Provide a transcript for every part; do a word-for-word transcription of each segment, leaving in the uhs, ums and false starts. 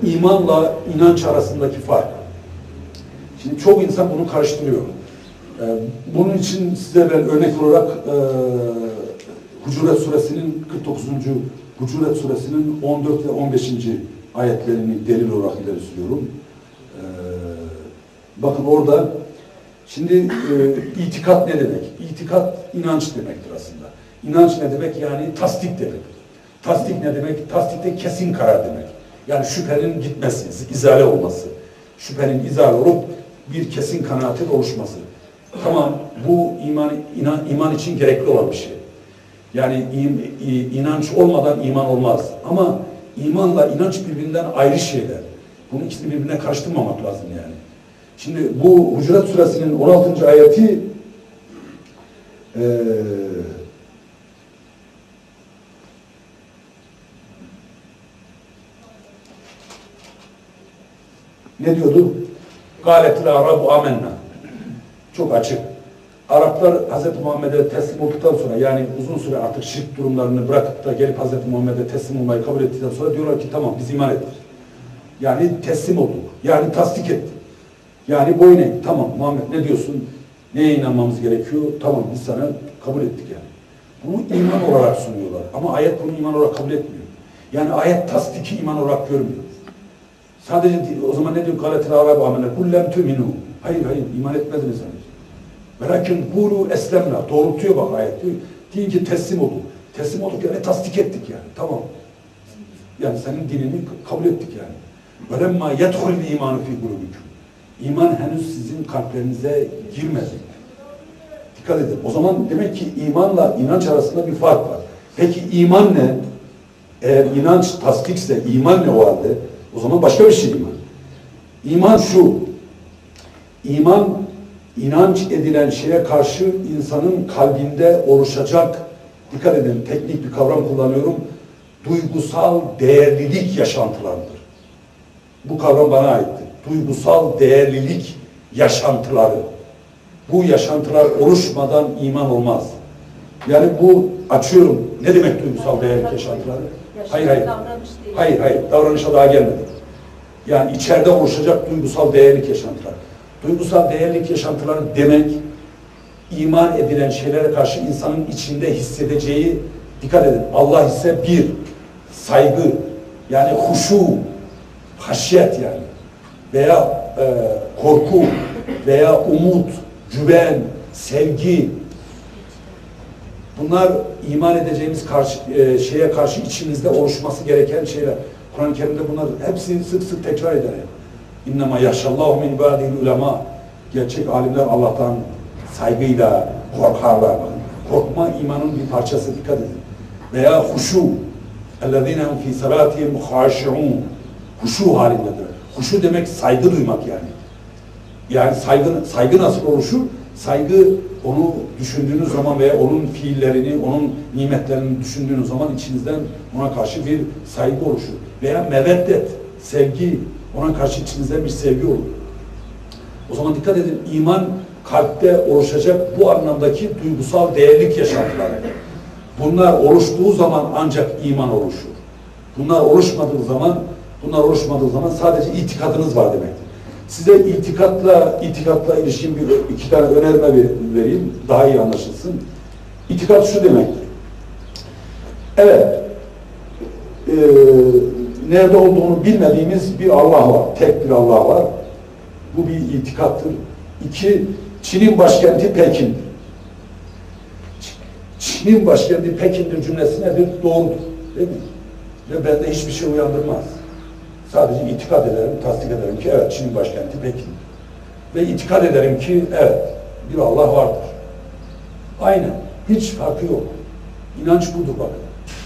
imanla inanç arasındaki fark. Şimdi çok insan bunu karıştırıyor. Ee, bunun için size ben örnek olarak e, Hucuret Suresinin kırk dokuzuncu Hucuret Suresinin on dört ve on beşinci ayetlerini delil olarak ileri sürüyorum. Ee, bakın orada şimdi e, itikat ne demek? İtikat inanç demektir aslında. İnanç ne demek? Yani tasdik demek. Tasdik ne demek? Tasdikte kesin karar demek. Yani şüphenin gitmesi, izale olması. Şüphenin izale olup bir kesin kanaatin oluşması. Tamam, bu iman, inan, iman için gerekli olan bir şey. Yani inanç olmadan iman olmaz. Ama imanla inanç birbirinden ayrı şeyler. Bunun ikisini birbirine karıştırmamak lazım yani. Şimdi bu Hucurat Suresinin on altıncı ayeti ee, ne diyordu? Gâletil Arabu amenna. Çok açık. Araplar Hazreti Muhammed'e teslim olduktan sonra, yani uzun süre artık şirk durumlarını bırakıp da gelip Hazreti Muhammed'e teslim olmayı kabul ettikten sonra diyorlar ki tamam biz iman ettik. Yani teslim olduk. Yani tasdik ettik. Yani boyun eğdik. Tamam Muhammed ne diyorsun? Neye inanmamız gerekiyor? Tamam biz sana kabul ettik yani. Bunu iman olarak sunuyorlar. Ama ayet bunu iman olarak kabul etmiyor. Yani ayet tasdiki iman olarak görmüyor. Sadece o zaman ne diyor? Gâletil Arabu amenna. Kul lem tu'minu. Hayır hayır iman etmediniz henüz. Velakin kulu eslemna. Doğrultuyor bak ayet diyor. Deyin ki teslim olduk. Teslim olduk yani tasdik ettik yani. Tamam. Yani senin dinini kabul ettik yani. Velemma yedhulul imanu fi kulubikum. İman henüz sizin kalplerinize girmedi. Dikkat edin. O zaman demek ki imanla inanç arasında bir fark var. Peki iman ne? Eğer inanç tasdikse iman ne o halde? O zaman başka bir şey iman. İman şu. İman inanç edilen şeye karşı insanın kalbinde oluşacak, dikkat edin teknik bir kavram kullanıyorum, duygusal değerlilik yaşantılarıdır. Bu kavram bana aittir. Duygusal değerlilik yaşantıları. Bu yaşantılar oluşmadan iman olmaz. Yani bu açıyorum. Ne demek duygusal değerlilik yaşantıları? Hayır hayır. Hayır hayır. Davranışa daha gelmedik. Yani içeride oluşacak duygusal değerlilik yaşantıları. Duygusal değerlilik yaşantıları demek, iman edilen şeylere karşı insanın içinde hissedeceği, dikkat edin, Allah ise bir, saygı, yani huşu, haşyet yani, veya e, korku, veya umut, güven, sevgi, bunlar iman edeceğimiz karşı, e, şeye karşı içimizde oluşması gereken şeyler. Kur'an-ı Kerim'de bunlar hepsini sık sık tekrar eder. İnnemâ yahşallâhu min ibâdihil ulemâ. Gerçek alimler Allah'tan saygıyla korkarlar. Korkma imanın bir parçası, dikkat edin. Veya huşu. اَلَّذ۪ينَ هُمْ ف۪ي صَلَاتِهِمْ خَاشِعُونَ. Huşu halindedir. Huşu demek saygı duymak yani. Yani saygı, saygı nasıl oluşur? Saygı onu düşündüğünüz zaman veya onun fiillerini, onun nimetlerini düşündüğünüz zaman içinizden ona karşı bir saygı oluşur. Veya meveddet, sevgi, ona karşı içinizden bir sevgi olur. O zaman dikkat edin, iman kalpte oluşacak bu anlamdaki duygusal değerlik yaşantıları. Bunlar oluştuğu zaman ancak iman oluşur. Bunlar oluşmadığı zaman, bunlar oluşmadığı zaman sadece itikadınız var demektir. Size itikatla, itikatla ilişkin bir iki tane önerme vereyim, daha iyi anlaşılsın. İtikat şu demektir. Evet, e, nerede olduğunu bilmediğimiz bir Allah var, tek bir Allah var. Bu bir itikattır. İki, Çin'in başkenti Pekin'dir. Çin'in başkenti Pekin'dir cümlesi nedir? Doğrudur. Değil mi? Ve bende hiçbir şey uyandırmaz. Sadece itikad ederim, tasdik ederim ki evet Çin'in başkenti Pekin. Ve itikad ederim ki evet bir Allah vardır. Aynen. Hiç farkı yok. İnanç budur bakın.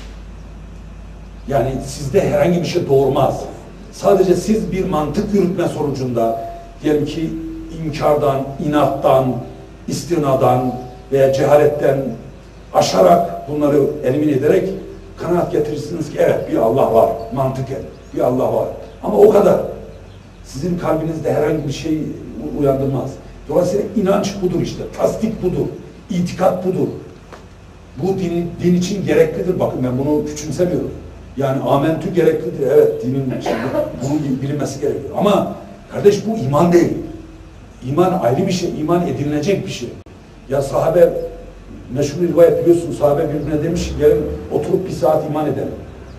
Yani sizde herhangi bir şey doğurmaz. Sadece siz bir mantık yürütme sonucunda diyelim ki inkardan, inattan, istinadan veya cehaletten aşarak bunları elimine ederek kanaat getirirsiniz ki evet bir Allah var, mantıken bir Allah var. Ama o kadar. Sizin kalbinizde herhangi bir şey uyandırmaz. Dolayısıyla inanç budur işte, tasdik budur, itikat budur. Bu din, din için gereklidir. Bakın ben bunu küçümsemiyorum. Yani amentü gereklidir. Evet, dinin içinde bunun bilinmesi gerekiyor. Ama kardeş bu iman değil. İman ayrı bir şey. İman edinilecek bir şey. Ya sahabe, meşhur bir rivayet biliyorsun, sahabe birbirine demiş, gelin oturup bir saat iman edelim.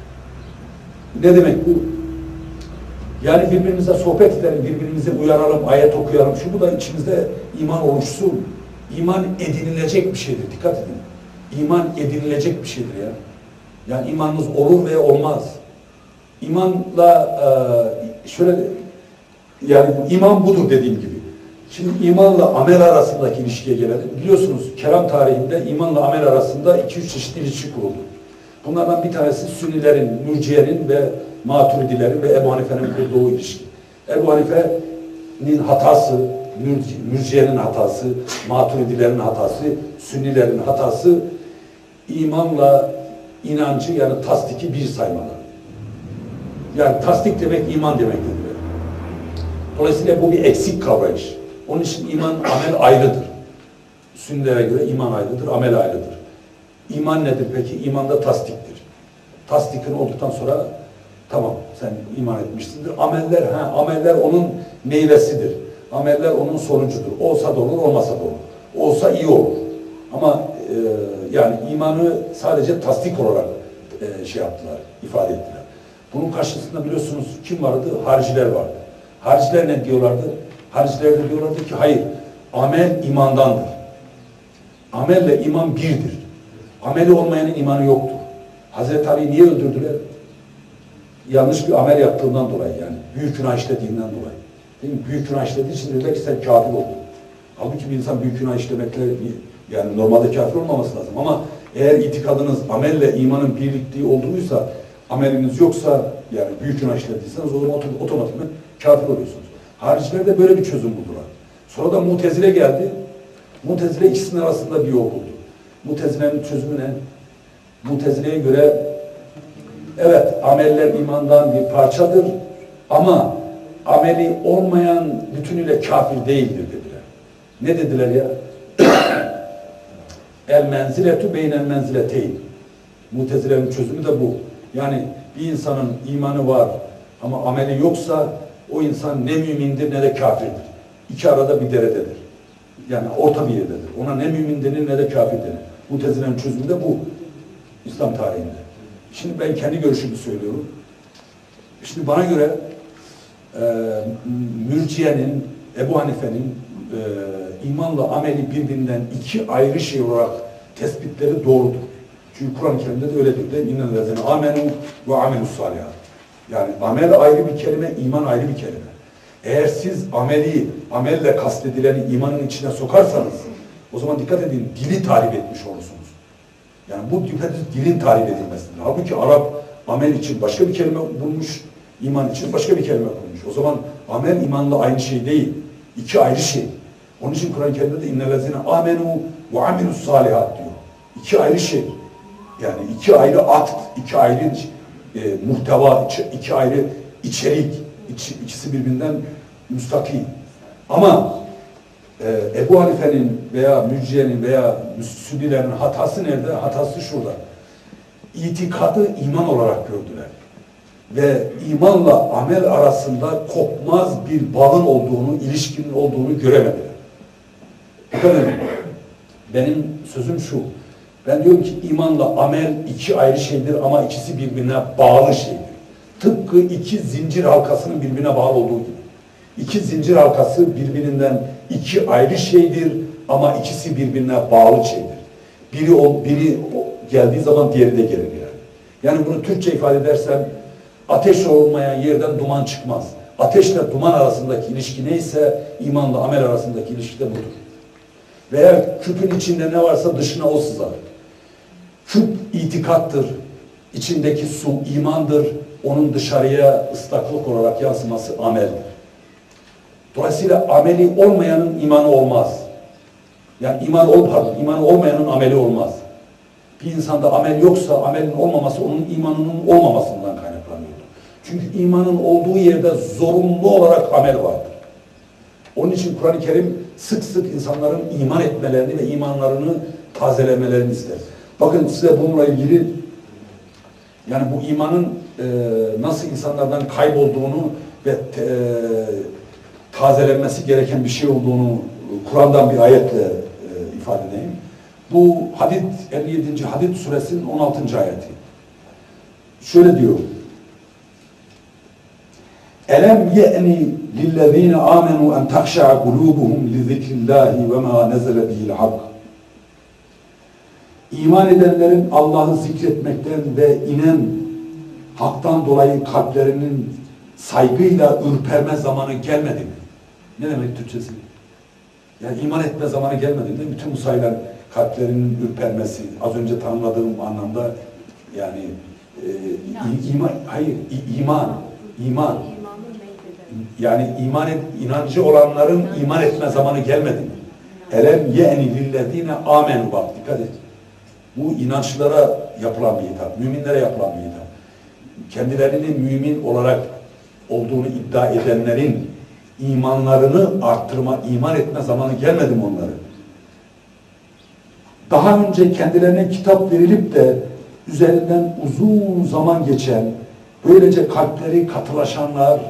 Ne demek bu? Yani birbirimize sohbet edelim, birbirimize uyaralım, ayet okuyalım. Şu bu da içimizde iman oluşsun. İman edinilecek bir şeydir. Dikkat edin. İman edinilecek bir şeydir ya. Yani imanınız olur veya olmaz. İmanla e, şöyle, yani iman budur dediğim gibi. Şimdi imanla amel arasındaki ilişkiye gelelim. Biliyorsunuz kelam tarihinde imanla amel arasında iki üç çeşitli ilişki kuruldu. Bunlardan bir tanesi Sünnilerin, Mürciye'nin ve Maturidilerin ve Ebu Hanife'nin kurduğu ilişki. Ebu Hanife'nin hatası, Mürciye'nin hatası, Maturidilerin hatası, Sünnilerin hatası imanla inancı yani tasdiki bir saymaları. Yani tasdik demek iman demek dediler. Dolayısıyla bu bir eksik kavrayış. Onun için iman, amel ayrıdır. Sünnilere göre iman ayrıdır, amel ayrıdır. İman nedir peki? İman da tasdiktir. Tasdikin olduktan sonra tamam sen iman etmişsindir. Ameller, ha, ameller onun meyvesidir. Ameller onun sonucudur. Olsa da olur, olmasa da olur. Olsa iyi olur. Ama e, yani imanı sadece tasdik olarak e, şey yaptılar, ifade ettiler. Bunun karşısında biliyorsunuz kim vardı? Hariciler vardı. Hariciler ne diyorlardı? Hariciler de diyorlardı ki hayır, amel imandandır. Amelle iman birdir. Ameli olmayanın imanı yoktur. Hazreti Ali'yi niye öldürdüler? Yanlış bir amel yaptığından dolayı yani. Büyük günah işlediğinden dolayı. Değil mi? Büyük günah işlediği için dediler ki sen kafir oldun. Halbuki bir insan büyük günah işlemekle yani normalde kafir olmaması lazım. Ama eğer itikadınız amelle imanın birlikliği olduğuysa, ameliniz yoksa yani büyük günah işlediyseniz o zaman otomatikman kafir oluyorsunuz. Hariciler de böyle bir çözüm buldular. Sonra da Mutezile geldi. Mutezile ikisinin arasında bir yol buldu. Mutezile'nin çözümü ne? Mutezile'ye göre evet ameller imandan bir parçadır ama ameli olmayan bütünüyle kafir değildir dediler. Ne dediler ya? El menziletü beynel menzileteyn. Mutezile'nin çözümü de bu. Yani bir insanın imanı var ama ameli yoksa o insan ne mümindir ne de kafirdir. İki arada bir derededir. Yani orta bir yerdedir. Ona ne mümin denir ne de kafir denir. Mutezile'nin çözümü de bu. İslam tarihinde. Şimdi ben kendi görüşümü söylüyorum. Şimdi bana göre e, Mürciye'nin, Ebu Hanife'nin e, imanla ameli birbirinden iki ayrı şey olarak tespitleri doğrudur. Çünkü Kur'an-ı Kerim'de de öyle diyor. İnnellezine amenu ve amelus salihat. Yani amel ayrı bir kelime, iman ayrı bir kelime. Eğer siz ameli, amelle kastedileni imanın içine sokarsanız o zaman dikkat edin, dili tarif etmiş olursunuz. Yani bu dikkat edin, dilin tarif edilmesidir. Halbuki Arap amel için başka bir kelime bulmuş, iman için başka bir kelime bulmuş. O zaman amel imanla aynı şey değil. İki ayrı şey. Onun için Kur'an-ı Kerim'de de innellezine amenu ve amilus salihat diyor. İki ayrı şey. Yani iki ayrı akt, iki ayrı e, muhteva, iki, iki ayrı içerik. İç, ikisi birbirinden müstakil. Ama e, Ebu Hanife'nin veya Mürciye'nin veya Sünnilerin hatası nerede? Hatası şurada. İtikadı iman olarak gördüler. Ve imanla amel arasında kopmaz bir bağın olduğunu, ilişkinin olduğunu göremediler. Bakın benim sözüm şu. Ben diyorum ki imanla amel iki ayrı şeydir ama ikisi birbirine bağlı şeydir. Tıpkı iki zincir halkasının birbirine bağlı olduğu gibi. İki zincir halkası birbirinden iki ayrı şeydir ama ikisi birbirine bağlı şeydir. Biri o, biri o geldiği zaman diğeri de gelir yani. Yani bunu Türkçe ifade edersem ateş olmayan yerden duman çıkmaz. Ateşle duman arasındaki ilişki neyse imanla amel arasındaki ilişki de budur. Veya küpün içinde ne varsa dışına o sızar. Küp itikattır. İçindeki su imandır. Onun dışarıya ıslaklık olarak yansıması ameldir. Dolayısıyla ameli olmayanın imanı olmaz. Yani iman ol, pardon, imanı olmayanın ameli olmaz. Bir insanda amel yoksa amelin olmaması onun imanının olmamasından kaynaklanıyordur. Çünkü imanın olduğu yerde zorunlu olarak amel vardır. Onun için Kur'an-ı Kerim sık sık insanların iman etmelerini ve imanlarını tazelemelerini ister. Bakın size bununla ilgili Yani bu imanın e, nasıl insanlardan kaybolduğunu ve te, e, tazelenmesi gereken bir şey olduğunu Kur'an'dan bir ayetle e, ifade edeyim. Bu Hadid elli yedinci Hadid suresinin on altıncı ayeti. Şöyle diyor. Elem ye'ni lillezine amenu en tahşa'a kulubuhum li zikrillahi ve ma nezele bihil hak. İman edenlerin Allah'ı zikretmekten ve inen haktan dolayı kalplerinin saygıyla ürperme zamanı gelmedi mi? Ne demek Türkçesi? Yani iman etme zamanı gelmedi değil mi? Bütün bu sayılan kalplerinin ürpermesi, az önce tanımladığım anlamda yani e, iman, hayır, i, iman, iman. Yani iman et, inancı olanların iman etme zamanı gelmedi mi? Elem ye'ni lillezine amenu, bak dikkat et. Bu inançlara yapılan bir hitap, müminlere yapılan bir hitap. Kendilerinin mümin olarak olduğunu iddia edenlerin imanlarını arttırma, iman etme zamanı gelmedi mi onları? Daha önce kendilerine kitap verilip de üzerinden uzun zaman geçen, böylece kalpleri katılaşanlar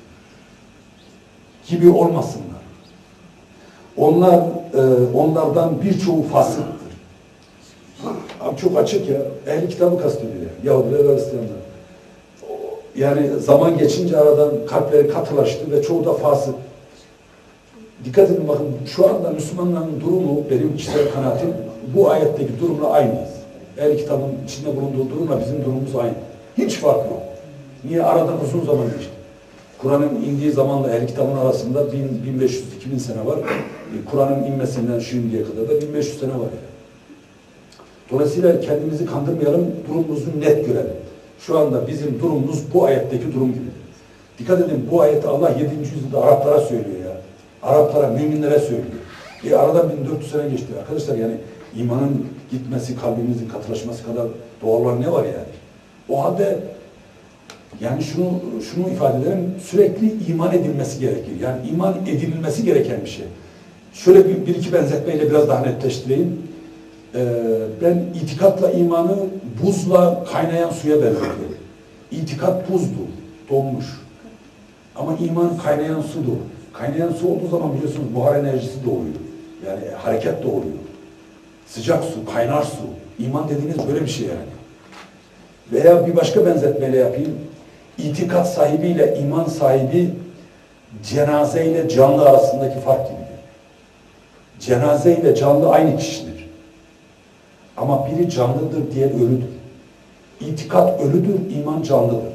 gibi olmasınlar. Onlar, e, onlardan birçoğu fasıktır. Abi çok açık ya. Ehli kitabı kastediyor ya. Yahudiler ve Hristiyanlar. Yani zaman geçince aradan kalpleri katılaştı ve çoğu da fasık. Dikkat edin bakın, şu anda Müslümanların durumu, benim kişisel kanaatim, bu ayetteki durumla aynıyız. Ehli kitabın içinde bulunduğu durumla bizim durumumuz aynı. Hiç fark yok. Niye? Aradan uzun zaman geçti. Kur'an'ın indiği zamanla ehli kitabın arasında bin beş yüz iki bin sene var. Kur'an'ın inmesinden şimdiye kadar da bin beş yüz sene var yani. Dolayısıyla kendimizi kandırmayalım, durumumuzu net görelim. Şu anda bizim durumumuz bu ayetteki durum gibi. Dikkat edin, bu ayeti Allah yedinci yüzyılda Araplara söylüyor ya. Araplara, müminlere söylüyor. E aradan bin dört yüz sene geçti arkadaşlar, yani imanın gitmesi, kalbimizin katılaşması kadar doğal olan ne var yani? O halde yani şunu şunu ifade edelim, sürekli iman edilmesi gerekir. Yani iman edilmesi gereken bir şey. Şöyle bir, bir iki benzetmeyle biraz daha netleştireyim. Ee, ben itikatla imanı buzla kaynayan suya benzetiyorum. İtikat buzdu, donmuş. Ama iman kaynayan sudur. Kaynayan su olduğu zaman biliyorsunuz buhar enerjisi doğuyor. Yani hareket doğuyor. Sıcak su, kaynar su. İman dediğiniz böyle bir şey yani. Veya bir başka benzetmeyle yapayım. İtikat sahibiyle iman sahibi cenaze ile canlı arasındaki fark gibidir. Cenaze ile canlı aynı kişidir. Ama biri canlıdır, diğer ölüdür. İtikat ölüdür, iman canlıdır.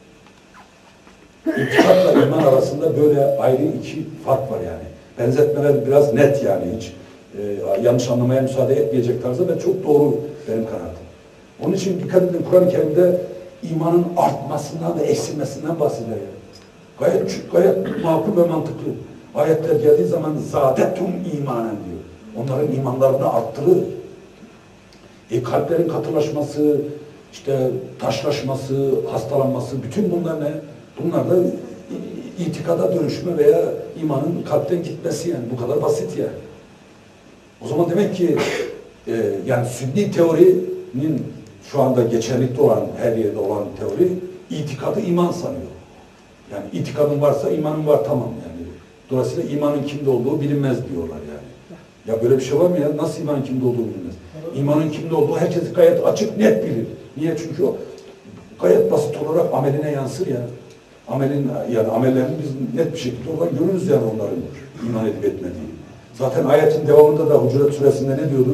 İtikatla iman arasında böyle ayrı iki fark var yani. Benzetmeler biraz net yani, hiç e, yanlış anlamaya müsaade etmeyecek tarzda ve çok doğru benim kanaatim. Onun için dikkat edin, Kur'an-ı Kerim'de imanın artmasından ve eksilmesinden bahseder yani. Gayet, gayet makul ve mantıklı. Ayetler geldiği zaman zâdetum imanen diyor. Onların imanlarını arttırır. E, kalplerin katılaşması, işte taşlaşması, hastalanması, bütün bunlar ne? Bunlar da itikada dönüşme veya imanın kalpten gitmesi yani. Bu kadar basit yani. O zaman demek ki e, yani sünni teorinin şu anda geçerlikte olan, her yerde olan teori itikadı iman sanıyor. Yani itikadın varsa imanın var, tamam yani. Dolayısıyla imanın kimde olduğu bilinmez diyorlar yani. Ya böyle bir şey var mı ya? Nasıl imanın kimde olduğu bilinmez? İmanın kimde olduğu herkes gayet açık, net bilir. Niye? Çünkü o gayet basit olarak ameline yansır ya. Amelin, yani amellerini biz net bir şekilde oradan görürüz yani, onların iman edip etmediği. Zaten ayetin devamında da Hucurat Suresi'nde ne diyordu?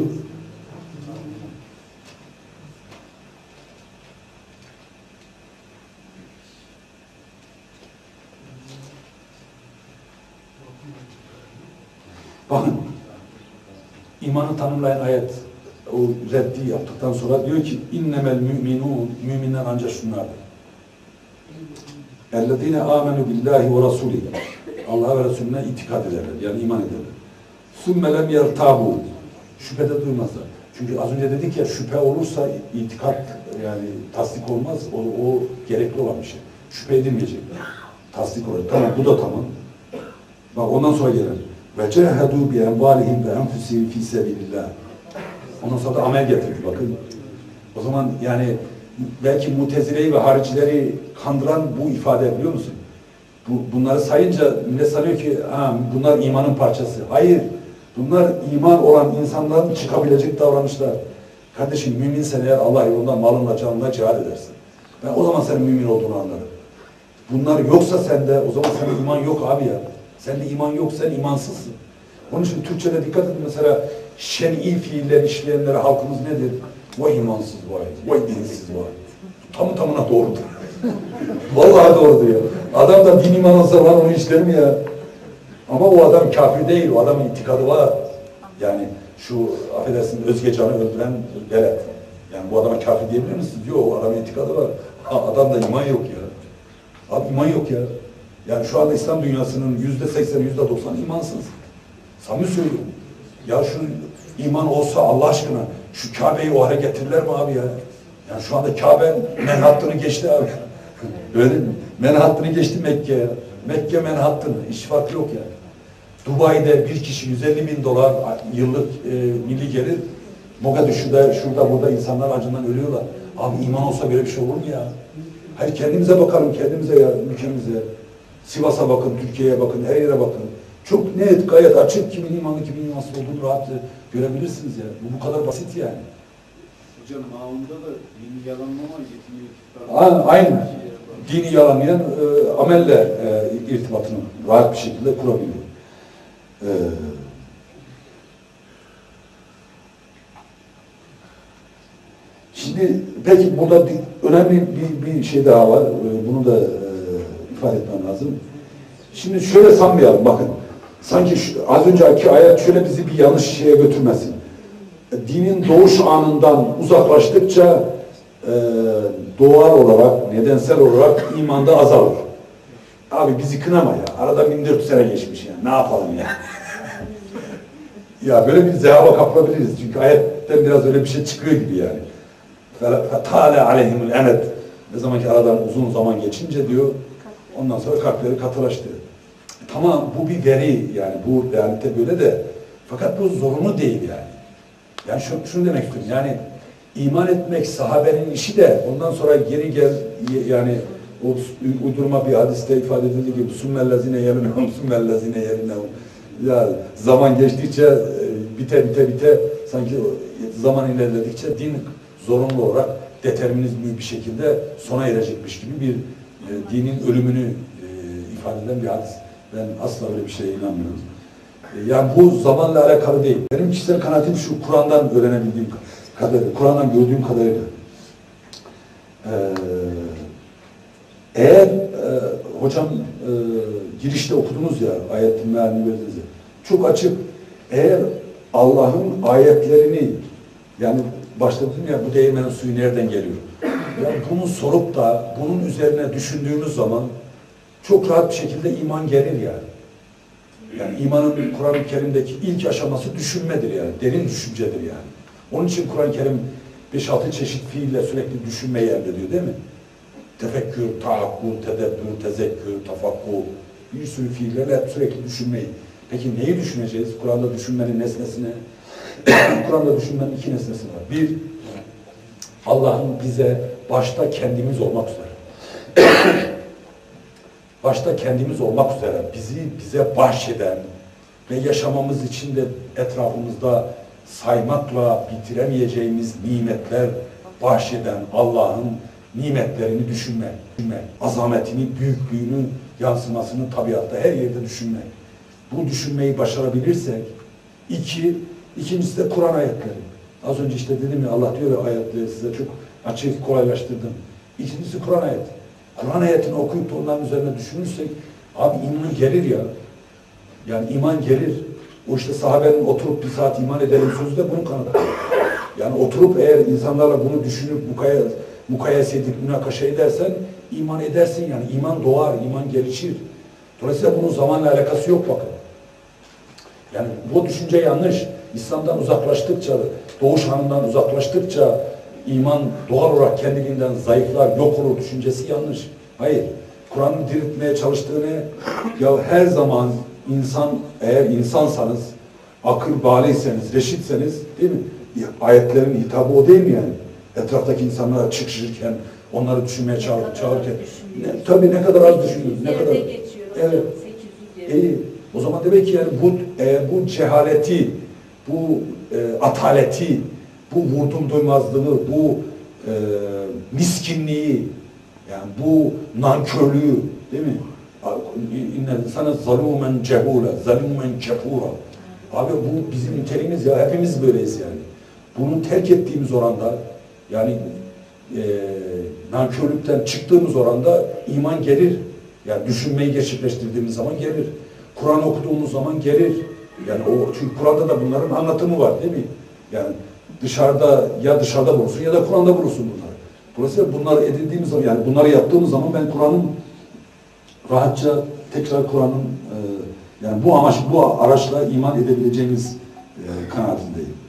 Bakın, imanı tanımlayan ayet, o reddi yaptıktan sonra diyor ki innemel müminun, müminler ancak şunlardır. Ellezine amenu billahi ve rasulihi. Allah'a ve Resulüne itikad ederler, yani iman ederler. Sümme lem yertabu. Şüphede duymazlar. Çünkü az önce dedik ya, şüphe olursa itikat yani tasdik olmaz, o, o gerekli olan bir şey. Şüphe edilmeyecek. Tasdik olacak. Tamam, bu da tamam. Bak ondan sonra gelen. Ve cehedû bi envâlihim ve enfusihim fî sebilillah. Ondan sonra da amel getirdi bakın. O zaman yani belki Mutezile'yi ve haricileri kandıran bu ifade, biliyor musun? Bu, bunları sayınca millet sanıyor ki ha, bunlar imanın parçası. Hayır. Bunlar iman olan insanların çıkabilecek davranışlar. Kardeşim, müminsen eğer Allah yolunda malınla canınla cihad edersin. Ben o zaman senin mümin olduğunu anlarım. Bunlar yoksa sende, o zaman senin iman yok abi ya. Sende iman yok, sen imansızsın. Onun için Türkçe'de dikkat edin, mesela şen'i fiiller işleyenlere halkımız nedir? Vay imansız vay, vay dinsiz vay. Tamı tamına doğrudur. Vallahi doğrudur ya. Adam da din iman olsa var onu işler mi ya? Ama o adam kafir değil, o adamın itikadı var. Yani şu, affedersin, Özgecan'ı öldüren velet. Yani bu adama kafir diyebilir misiniz? Yok, o adamın itikadı var. Ha, adamda iman yok ya. Abi iman yok ya. Yani şu anda İslam dünyasının yüzde seksen, yüzde doksan imansız. Samimi söylüyorum. Ya şu iman olsa Allah aşkına şu Kabe'yi o hale getirirler mi abi ya? Yani şu anda Kabe menhattını geçti abi. Öyle mi? Menhattını geçti Mekke'ye. Mekke menhattını. Hiç fark yok yani. Dubai'de bir kişi yüz elli bin dolar yıllık e, milli gelir. Mogadishu'da, şurada burada insanlar acından ölüyorlar. Abi iman olsa böyle bir şey olur mu ya? Hayır, kendimize bakalım, kendimize ya, ülkemize. Sivas'a bakın, Türkiye'ye bakın, her yere bakın. Çok net, gayet açık kimin imanlı, kimin imansız olduğunu rahat görebilirsiniz ya. Bu bu kadar basit yani. Hocam ağında da dini yalanlama yetmiyor. Aynen. Dini yalanlayan e, amelle e, irtibatını rahat bir şekilde kurabiliyor. E, şimdi peki burada bir, önemli bir, bir şey daha var. E, bunu da e, ifade etmem lazım. Şimdi şöyle sanmayalım, bakın. Sanki şu, az önceki ayet şöyle bizi bir yanlış şeye götürmesin. Dinin doğuş anından uzaklaştıkça e, doğal olarak, nedensel olarak imanda azalır. Abi bizi kınama ya. Arada bin dört yüz sene geçmiş ya. Ne yapalım ya? Ya böyle bir zehava kapılabiliriz. Çünkü ayetten biraz öyle bir şey çıkıyor gibi yani. فَتَالَ عَلَيْهِمُ الْاَنَدْ Ne zaman ki aradan uzun zaman geçince diyor, ondan sonra kalpleri katılaştı. Tamam, bu bir veri yani, bu realite böyle de, fakat bu zorunlu değil yani. Yani şunu, şunu demek istiyorum, yani iman etmek sahabenin işi de ondan sonra geri gel, yani o uydurma bir hadiste ifade edildiği gibi sümmellezine yerinehum sümmellezine yerinehum. Ya zaman geçtikçe bite bite bite sanki zaman ilerledikçe din zorunlu olarak determinizmi bir şekilde sona erecekmiş gibi bir e, dinin ölümünü e, ifade eden bir hadis. Ben asla öyle bir şeye inanmıyorum. E, yani bu zamanla alakalı değil. Benim kişisel kanaatim şu, Kur'an'dan öğrenebildiğim kadarıyla, Kur'an'dan gördüğüm kadarıyla. E, eğer e, hocam e, girişte okudunuz ya, ayetin mealini verdiniz ya, çok açık. Eğer Allah'ın ayetlerini, yani başta dedim ya, bu değirmenin suyu nereden geliyor? Yani bunu sorup da bunun üzerine düşündüğünüz zaman çok rahat bir şekilde iman gelir yani. Yani imanın Kur'an-ı Kerim'deki ilk aşaması düşünmedir yani. Derin düşüncedir yani. Onun için Kur'an-ı Kerim beş altı çeşit fiille sürekli düşünmeyi emrediyor değil mi? Tefekkür, taakkul, tedebbür, tezekkür, tafakkur. Bir sürü fiillerle hep sürekli düşünmeyi. Peki neyi düşüneceğiz? Kur'an'da düşünmenin nesnesine, Kur'an'da düşünmenin iki nesnesi var. Bir, Allah'ın bize başta kendimiz olmak üzere, başta kendimiz olmak üzere bizi bize bahşeden ve yaşamamız için de etrafımızda saymakla bitiremeyeceğimiz nimetler bahşeden Allah'ın nimetlerini düşünmek, düşünmek, azametini, büyüklüğünü, yansımasını tabiatta her yerde düşünmek. Bu düşünmeyi başarabilirsek, iki, ikincisi de Kur'an ayetleri. Az önce işte dedim ya, Allah diyor ya, ayetleri size çok açık, kolaylaştırdım. İkincisi Kur'an ayeti. Kur'an ayetini okuyup da onların üzerine düşünürsek, abi iman gelir ya. Yani iman gelir. O işte sahabenin oturup bir saat iman edelim sözü de bunun kanıtı. Yani oturup eğer insanlarla bunu düşünüp mukayes, mukayes edip münakaşa edersen, iman edersin yani. İman doğar, iman gelişir. Dolayısıyla bunun zamanla alakası yok bakın. Yani bu düşünce yanlış. İslam'dan uzaklaştıkça, doğuş hanından uzaklaştıkça iman doğal olarak kendiliğinden zayıflar, yok olur düşüncesi yanlış. Hayır. Kur'an'ın diriltmeye çalıştığını, ya her zaman insan, eğer insansanız, akıl baliyseniz, reşitseniz, değil mi? Ayetlerin hitabı o değil mi yani? Etraftaki insanlara çıkışırken, onları düşünmeye çağır, çağırırken. Ne, tabii ne kadar az düşünüyoruz. Ne kadar. Evet. İyi. O zaman demek ki yani bu e, bu cehaleti, bu e, ataleti, bu vurdum duymazlığı, bu e, miskinliği, yani bu nankörlüğü, değil mi? İnne sana zalumen cehula, zalumen kefura. Abi bu bizim niteliğimiz ya, hepimiz böyleyiz yani. Bunu terk ettiğimiz oranda, yani e, nankörlükten çıktığımız oranda iman gelir. Yani düşünmeyi gerçekleştirdiğimiz zaman gelir. Kur'an okuduğumuz zaman gelir. Yani o, çünkü Kur'an'da da bunların anlatımı var, değil mi? Yani dışarıda, ya dışarıda bulursun ya da Kur'an'da bulursun bunları. Dolayısıyla bunları edindiğimiz zaman, yani bunları yaptığımız zaman ben Kur'an'ın rahatça tekrar Kur'an'ın e, yani bu amaç, bu araçla iman edebileceğimiz e, kanaatindeyim.